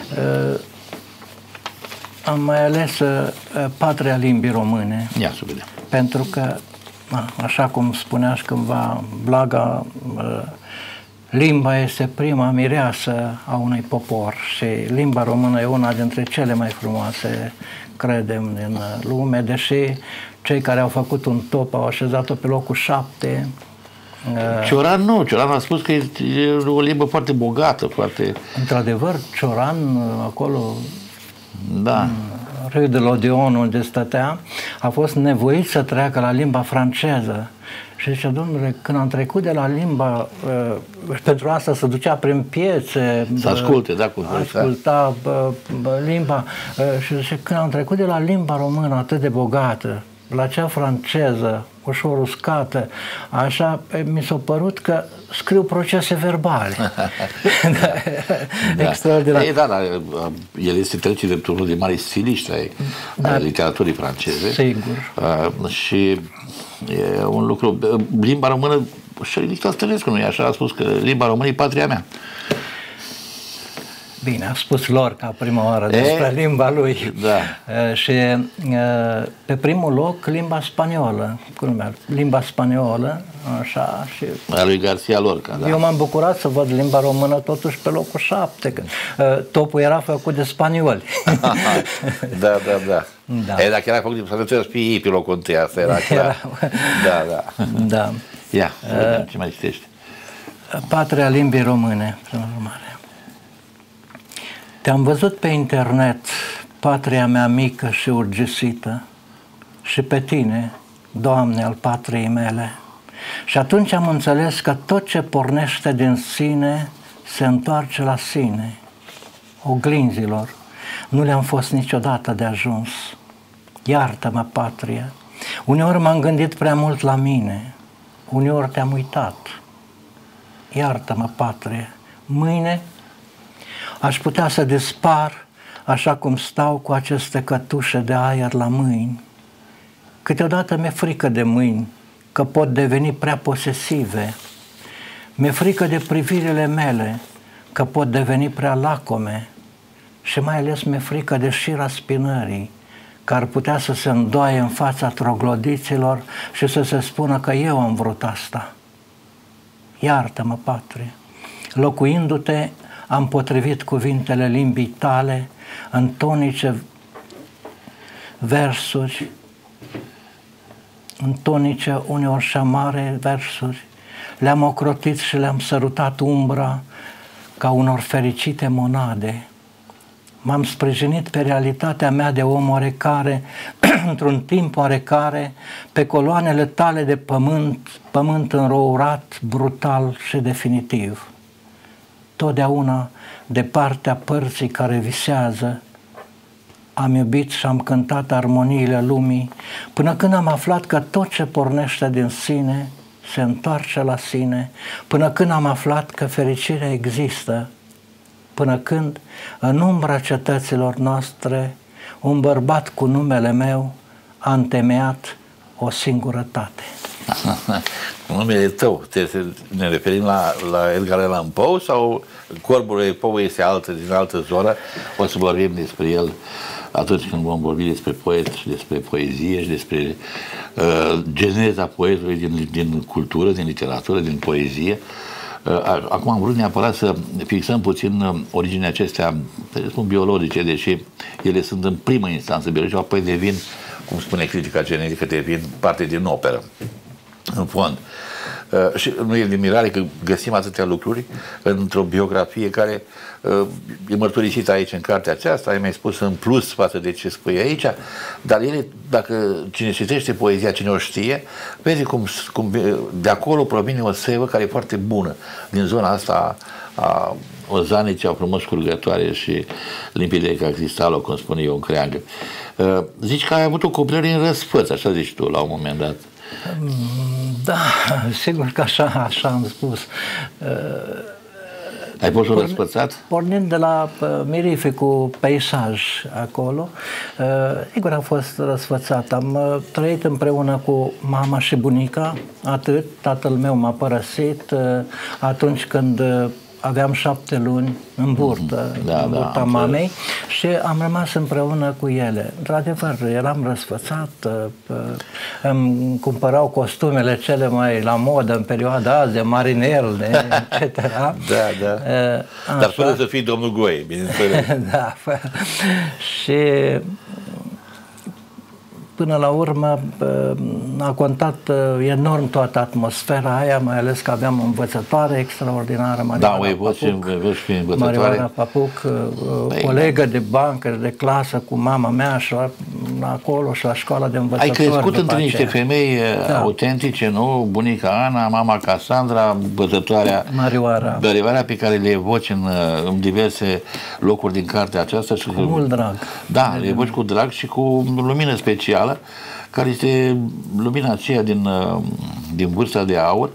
Am mai ales Patria limbii române. Ia să vedem. Pentru că, așa cum spuneași cândva, Blaga, limba este prima mireasă a unui popor și limba română e una dintre cele mai frumoase, credem, din lume, deși cei care au făcut un top au așezat-o pe locul 7. Cioran nu, Cioran a spus că e o limbă foarte bogată, foarte... Într-adevăr, Cioran, acolo, da, în Rue de l'Odeon, unde stătea, a fost nevoit să treacă la limba franceză. Și zice, domnule, când am trecut de la limba, pentru asta se ducea prin piețe, să asculte, da, asculta limba, și zice, când am trecut de la limba română atât de bogată, la cea franceză, ușor uscată, așa, mi s-a părut că scriu procese verbale. Da. Extraordinar. Da, da, el este trece de unul de mari stiliști ai literaturii franceze. Sigur. Și e un lucru, limba română, și Nicolae Stănescu, nu-i așa, a spus că limba română e patria mea. Bine, a spus Lorca prima oară despre limba lui. Da. Și pe primul loc limba spaniolă, limba spaniolă, așa, și a lui Garcia Lorca, da. Eu m-am bucurat să văd limba română totuși pe locul 7, că topul era făcut de spanioli. Da. E, dacă era făcut de spanioli, trebuie să fie pe locul întâi, asta era clar. Da. Ia, ce mai citești? Patria limbii române, prin urmare. Te-am văzut pe internet, patria mea mică și urgisită, și pe tine, Doamne, al patriei mele. Și atunci am înțeles că tot ce pornește din sine se întoarce la sine. Oglinzilor, nu le-am fost niciodată de ajuns. Iartă-mă, patrie. Uneori m-am gândit prea mult la mine, uneori te-am uitat. Iartă-mă, patrie. Mâine aș putea să dispar așa cum stau cu aceste cătușe de aer la mâini. Câteodată mi-e frică de mâini, că pot deveni prea posesive. Mi-e frică de privirile mele, că pot deveni prea lacome. Și mai ales mi-e frică de șira spinării, că ar putea să se îndoaie în fața troglodiților și să se spună că eu am vrut asta. Iartă-mă, patrie, locuindu-te, am potrivit cuvintele limbii tale în tonice versuri, în tonice, uneori și amare versuri. Le-am ocrotit și le-am sărutat umbra ca unor fericite monade. M-am sprijinit pe realitatea mea de om oarecare, într-un timp oarecare, pe coloanele tale de pământ înrourat, brutal și definitiv. Totdeauna, de partea părții care visează, am iubit și am cântat armoniile lumii, până când am aflat că tot ce pornește din sine se întoarce la sine, până când am aflat că fericirea există, până când, în umbra cetăților noastre, un bărbat cu numele meu a întemeiat o singurătate. Numele tău, ne referim la Edgar Allan Poe sau Corbul Poe este din altă zonă? O să vorbim despre el atunci când vom vorbi despre poet și despre poezie și despre geneza poetului din cultură, din literatură, din poezie. Acum am vrut neapărat să fixăm puțin originea acestea, să spun biologice, deși ele sunt în primă instanță biologice, apoi devin, cum spune critica genetică, devin parte din operă, în fond. Și nu e de mirare că găsim atâtea lucruri într-o biografie care e mărturisită aici în cartea aceasta, ai mai spus în plus față de ce spui aici, dar ele, dacă cine citește poezia, cine o știe, vezi cum de acolo provine o sevă care e foarte bună, din zona asta a ozanice, a frumos curgătoare și limpide ca cristalul, cum spune Ion Creangă. Zici că ai avut o cuplare în răsfăț, așa zici tu la un moment dat. Da, sigur că așa am spus. Ai fost răspățat? Pornind de la mirificul peisaj acolo, sigur am fost răsfățat. Am trăit împreună cu mama și bunica, atât. Tatăl meu m-a părăsit atunci când aveam 7 luni în burtă, în burta mamei, și am rămas împreună cu ele. Într-adevăr, eram răsfățat, îmi cumpărau costumele cele mai la modă în perioada azi, de marinel, etc. Dar fără să fii domnul Goe, bineînțeles. Da, și până la urmă a contat enorm toată atmosfera aia, mai ales că aveam o învățătoare extraordinară, Marioara Papuc, colegă de bancă, de clasă cu mama mea și acolo și la școala de învățători. Ai crescut între niște femei autentice, nu? Bunica Ana, mama Casandra, învățătoarea Marioara, pe care le evoci în diverse locuri din cartea aceasta. Cu mult drag. Da, le evoci cu drag și cu lumină specială. care este lumina aceea din Vârsta de Aur,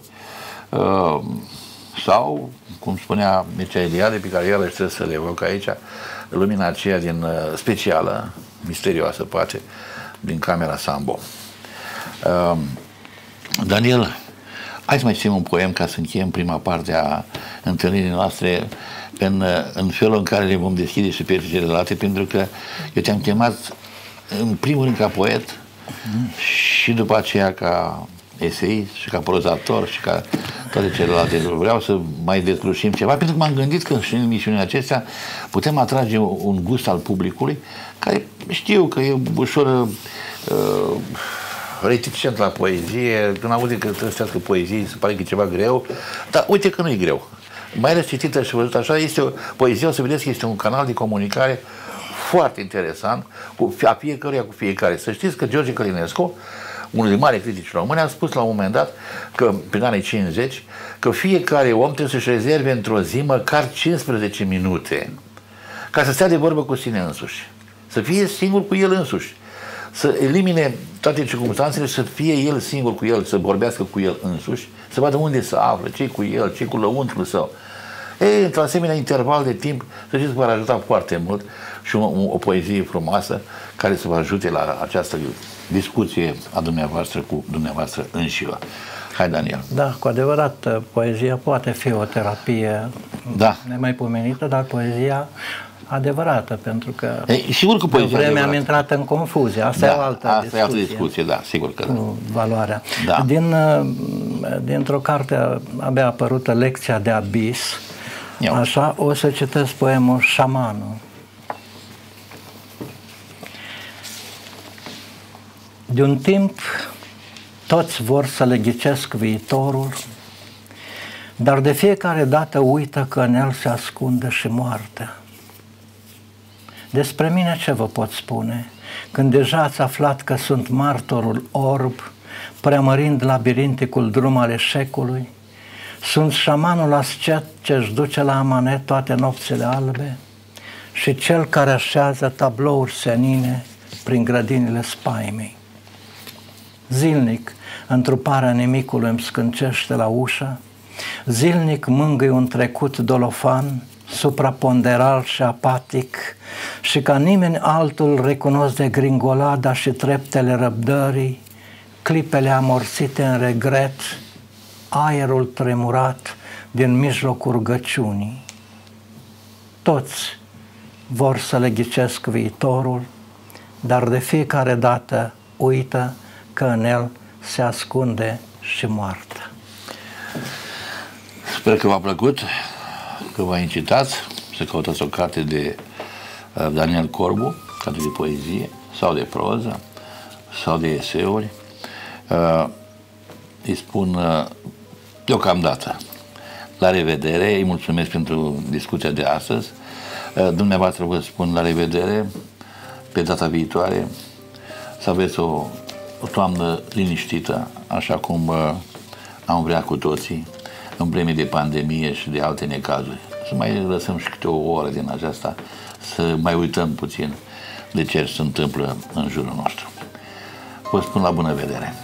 sau, cum spunea Mircea Eliade, pe care iarăși trebuie să le evoc aici, lumina aceea din specială, misterioasă poate, din camera Sambo. Daniel, hai să mai citim un poem ca să încheiem prima parte a întâlnirii noastre în felul în care le vom deschide și pe celelalte, pentru că eu te-am chemat în primul rând ca poet și după aceea ca eseist și ca prozator și ca toate celelalte. Vreau să mai deslușim ceva, pentru că m-am gândit că și în emisiunile acestea putem atrage un gust al publicului, care știu că e ușor reticent la poezie, când aude că trebuie să citească poezie, se pare că e ceva greu, dar uite că nu e greu. Mai ales citită și văzut așa, este poezia, o să vedeți că este un canal de comunicare foarte interesant, a fiecăruia cu fiecare. Să știți că George Călinescu, unul din mari critici români, a spus la un moment dat, că prin anii 50, că fiecare om trebuie să-și rezerve într-o zi măcar 15 minute ca să stea de vorbă cu sine însuși. Să fie singur cu el însuși. Să elimine toate circumstanțele, să fie el singur cu el, să vorbească cu el însuși, să vadă unde se află, ce cu el, ce cu lăuntrul său. Ei, într-un asemenea interval de timp, să știți că v-ar ajuta foarte mult și o poezie frumoasă care să vă ajute la această discuție a dumneavoastră cu dumneavoastră înșivă. Hai, Daniel. Da, cu adevărat, poezia poate fi o terapie nemaipomenită, dar poezia adevărată, pentru că sigur că poezia vreme am intrat în confuzie. Asta e o altă discuție. Da, sigur că cu valoarea. Da. Dintr-o carte abia apărută, Lecția de abis, așa, o să citesc poemul Șamanul. De un timp toți vor să le ghicesc viitorul, dar de fiecare dată uită că în el se ascunde și moartea. Despre mine ce vă pot spune, când deja ați aflat că sunt martorul orb, preamărind labirinticul drum al eșecului? Sunt șamanul ascet ce-și duce la amanet toate nopțile albe și cel care așează tablouri senine prin grădinile spaimei. Zilnic, întruparea nimicului îmi scâncește la ușă, zilnic mângâi un trecut dolofan, supraponderal și apatic, și ca nimeni altul recunosc de gringolada și treptele răbdării, clipele amorțite în regret, aerul tremurat din mijlocul rugăciunii. Toți vor să le ghicesc viitorul, dar de fiecare dată uită că în el se ascunde și moartea. Sper că v-a plăcut, că v-a incitat să căutați o carte de Daniel Corbu, carte de poezie sau de proză sau de eseuri. Îi spun deocamdată la revedere, îi mulțumesc pentru discuția de astăzi. Dumneavoastră vă spun la revedere pe data viitoare, să aveți o toamnă liniștită, așa cum am vrea cu toții, în vreme de pandemie și de alte necazuri. Să mai lăsăm și câte o oră din aceasta, să mai uităm puțin de ce se întâmplă în jurul nostru. Vă spun la bună vedere!